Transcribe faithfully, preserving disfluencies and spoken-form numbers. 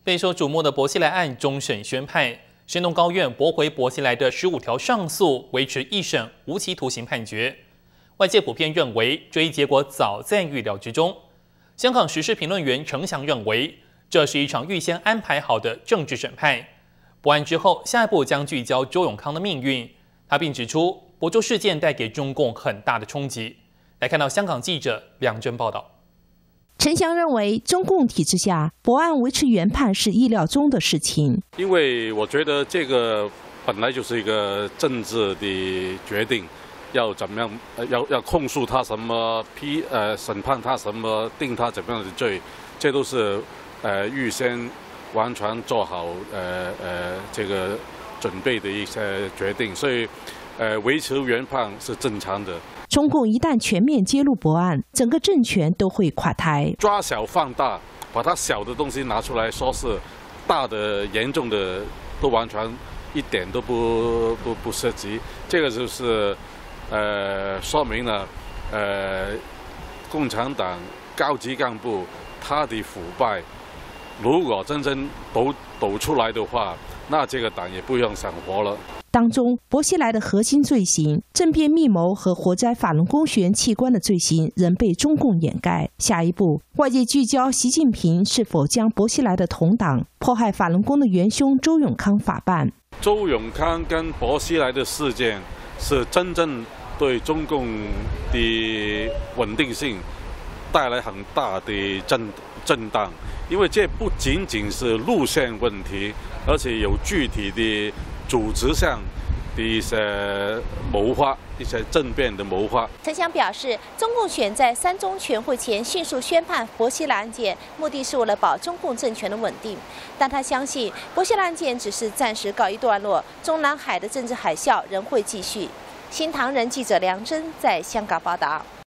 备受瞩目的薄熙来案终审宣判，山东高院驳回薄熙来的十五条上诉，维持一审无期徒刑判决。外界普遍认为，这一结果早在预料之中。香港时事评论员程翔认为，这是一场预先安排好的政治审判。驳案之后，下一步将聚焦周永康的命运。他并指出，博州事件带给中共很大的冲击。来看到香港记者梁真报道。 陈翔认为，中共体制下驳案维持原判是意料中的事情。 因为我觉得这个本来就是一个政治的决定，要怎么样，呃、要要控诉他什么，批呃审判他什么，定他怎么样的罪，这都是呃预先完全做好呃呃这个准备的一些决定，所以呃维持原判是正常的。 中共一旦全面揭露驳案，整个政权都会垮台。 抓小放大，把它小的东西拿出来说是大的、严重的，都完全一点都不不不涉及。这个就是呃说明了呃共产党高级干部他的腐败，如果真正抖抖出来的话，那这个党也不用想活了。 当中，薄熙来的核心罪行政变密谋和活摘法轮功学员器官的罪行仍被中共掩盖。下一步，外界聚焦习近平是否将薄熙来的同党迫害法轮功的元凶周永康法办。 周永康跟薄熙来的事件是真正对中共的稳定性带来很大的震震荡，因为这不仅仅是路线问题，而且有具体的组织上的一些谋划，一些政变的谋划。 陈翔表示，中共选在三中全会前迅速宣判薄熙来案件，目的是为了保中共政权的稳定。但他相信，薄熙来案件只是暂时告一段落，中南海的政治海啸仍会继续。新唐人记者梁真在香港报道。